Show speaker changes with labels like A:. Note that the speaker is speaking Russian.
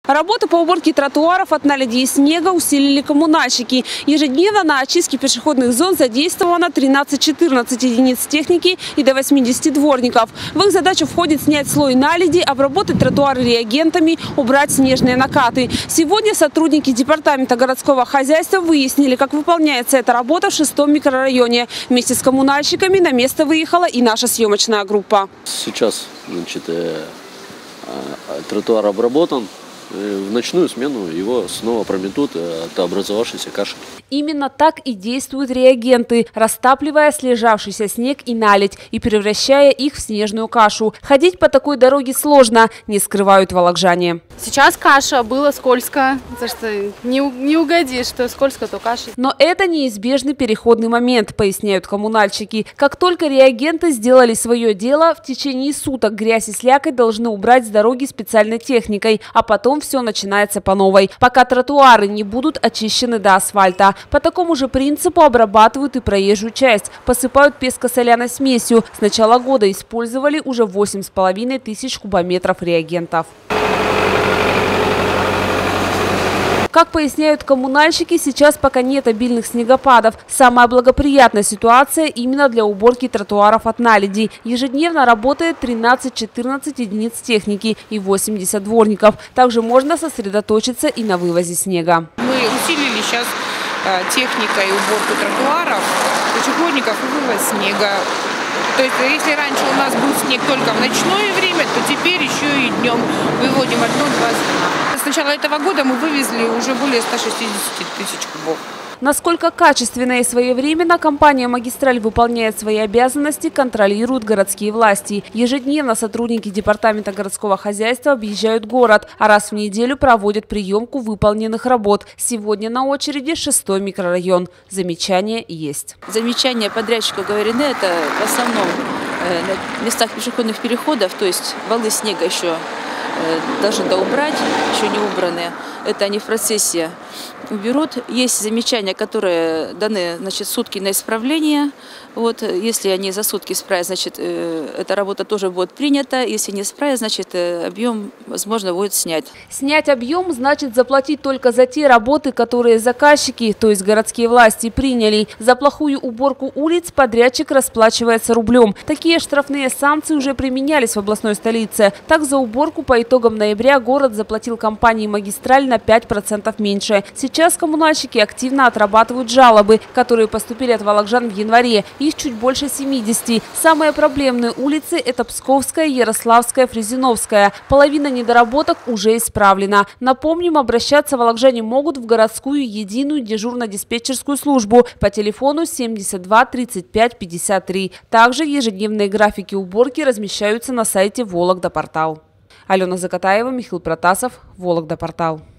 A: Работы по уборке тротуаров от наледи и снега усилили коммунальщики. Ежедневно на очистке пешеходных зон задействовано 13-14 единиц техники и до 80 дворников. В их задачу входит снять слой наледи, обработать тротуары реагентами, убрать снежные накаты. Сегодня сотрудники департамента городского хозяйства выяснили, как выполняется эта работа в 6-м микрорайоне. Вместе с коммунальщиками на место выехала и наша съемочная группа.
B: Сейчас, тротуар обработан. В ночную смену его снова прометут от образовавшейся каши.
A: Именно так и действуют реагенты, растапливая слежавшийся снег и наледь и превращая их в снежную кашу. Ходить по такой дороге сложно, не скрывают волокжане.
C: Сейчас каша, было скользко, потому что не угодишь, что скользко, то каша.
A: Но это неизбежный переходный момент, поясняют коммунальщики. Как только реагенты сделали свое дело, в течение суток грязь и слякоть должны убрать с дороги специальной техникой, а потом все начинается по новой, пока тротуары не будут очищены до асфальта. По такому же принципу обрабатывают и проезжую часть. Посыпают песко-соляной смесью. С начала года использовали уже 8,5 тысяч кубометров реагентов. Как поясняют коммунальщики, сейчас пока нет обильных снегопадов. Самая благоприятная ситуация именно для уборки тротуаров от наледи. Ежедневно работает 13-14 единиц техники и 80 дворников. Также можно сосредоточиться и на вывозе снега.
D: Мы усилили сейчас техникой уборку тротуаров, пешеходников и вывоз снега. То есть, если раньше у нас был снег только в ночное время, то теперь еще и днем выводим 1-2 дня. С начала этого года мы вывезли уже более 160 тысяч кубов.
A: Насколько качественно и своевременно компания «Магистраль» выполняет свои обязанности, контролируют городские власти. Ежедневно сотрудники департамента городского хозяйства объезжают город, а раз в неделю проводят приемку выполненных работ. Сегодня на очереди 6-й микрорайон. Замечания есть.
E: Замечания подрядчику говорены, это в основном на местах пешеходных переходов, то есть валы снега еще должны доубрать, еще не убранные. Это они в процессе уберут. Есть замечания, которые даны, сутки на исправление. Вот, если они за сутки справят, значит, эта работа тоже будет принята. Если не справят, значит, объем, возможно, будет снять.
A: Снять объем значит заплатить только за те работы, которые заказчики, то есть городские власти, приняли. За плохую уборку улиц подрядчик расплачивается рублем. Такие штрафные санкции уже применялись в областной столице. Так, за уборку по итогам ноября город заплатил компании «Магистраль» на 5% меньше. Сейчас коммунальщики активно отрабатывают жалобы, которые поступили от волокжан в январе. Их чуть больше 70. Самые проблемные улицы – это Псковская, Ярославская, Фрезиновская. Половина недоработок уже исправлена. Напомним, обращаться волокжане могут в городскую единую дежурно-диспетчерскую службу по телефону 72 35 53. Также ежедневные графики уборки размещаются на сайте Вологда Портал. Алена Закатаева, Михаил Протасов, Вологда Портал.